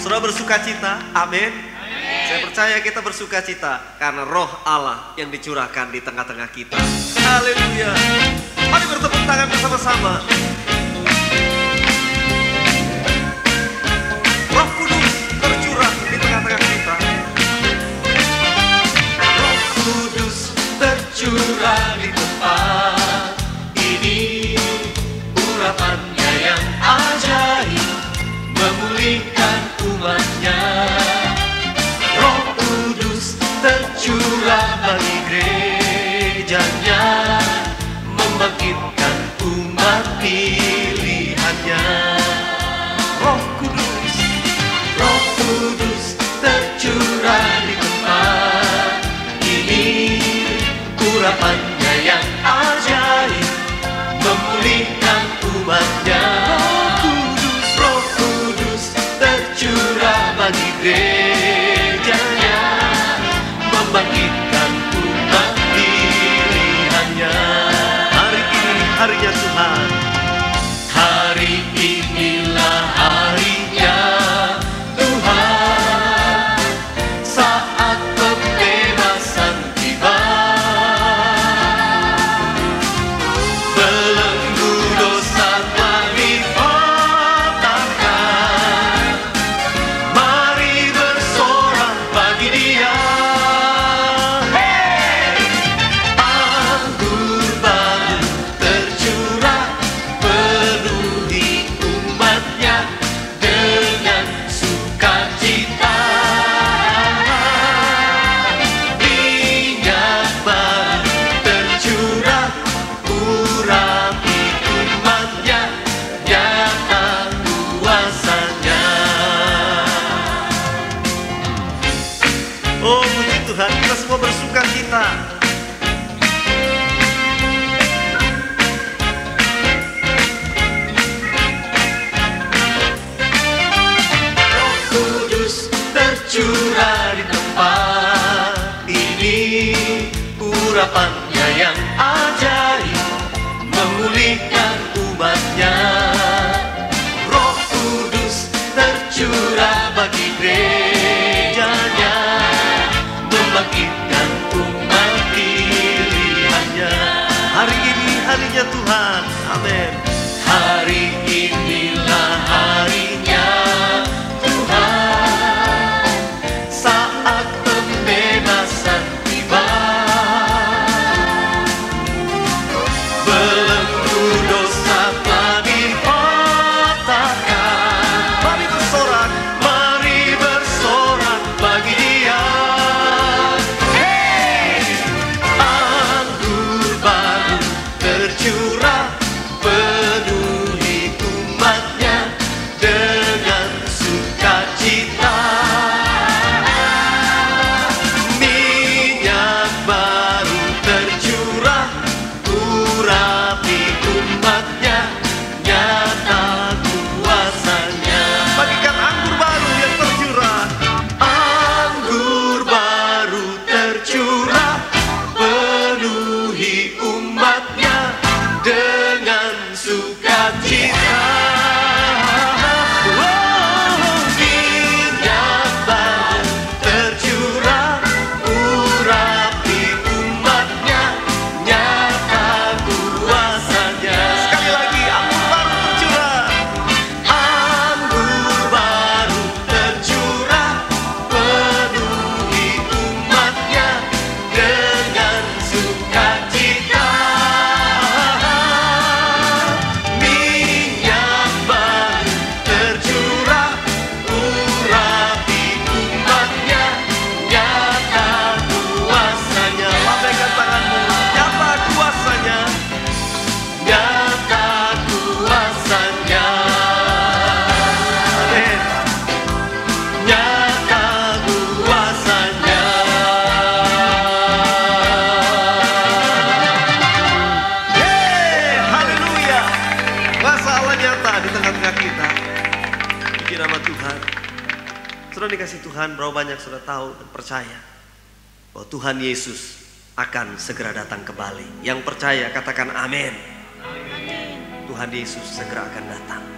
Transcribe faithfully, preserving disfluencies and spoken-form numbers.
Sudah bersuka cita? Amin. Saya percaya kita bersuka cita karena roh Allah yang dicurahkan di tengah-tengah kita. Haleluya. Mari bertepuk tangan bersama-sama. Roh Kudus tercurah di tengah-tengah kita. Roh Kudus tercurah di tempat ini. Urapannya yang ajaib memulihkan umatnya. Roh Kudus tercurah bagi gerejanya, membangkitkan umat pilihannya. Roh Kudus, Roh Kudus tercurah di tempat ini. Urapannya yang ajaib memulihkan umatnya. Roh Kudus tercurah bagi gerejanya, membangkitkan umat pilihannya. Hari ini harinya Tuhan. Hari inilah harinya Tuhan, saat pembebasan tiba. Belenggu dosa telah dipatahkan. Mari bersorak bagi Dia. Hey! Anggur baru tercurah, penuhi umatnya dengan sukacita. Minyak baru tercurah, urapi umatnya, nyata kuasanya. Oh puji Tuhan, kita semua bersuka cita. Roh Kudus tercurah di tempat ini. Urapannya yang ajaib memulihkan umatnya. Roh Kudus tercurah bagi gerejanya, membangkitkan umat pilihannya. Hari ini harinya Tuhan. Amin. Hari inilah harinya Tuhan, saat pembebasan tiba. Belenggu dosa telah dipatahkan. Mari bersorak, mari bersorak bagi Dia. Hey! Anggur baru tercurah, penuhi umatnya dengan sukacita. Minyak baru tercurah, urapi umatnya, nyata kuasanya. Bagikan anggur baru yang tercurah. Anggur baru tercurah, penuhi umatnya dengan sukacita. Oh, minyak baru tercurah, urapi umatnya, nyata kuasanya. Sekali lagi, anggur baru tercurah. Anggur baru tercurah, penuhi umatnya dengan sukacita. Minyak baru tercurah, urapi umatnya, nyata kuasanya. Lambaikan tanganmu, nyata kuasanya, nyata kuasanya. Amin. Nyata kuasanya. Yeay, haleluya. Kuasa Allah nyata di tengah-tengah kita. Puji nama Tuhan. Sudah dikasih Tuhan, berapa banyak sudah tahu dan percaya bahwa Tuhan Yesus akan segera datang kembali. Yang percaya katakan amin. Tuhan Yesus segera akan datang.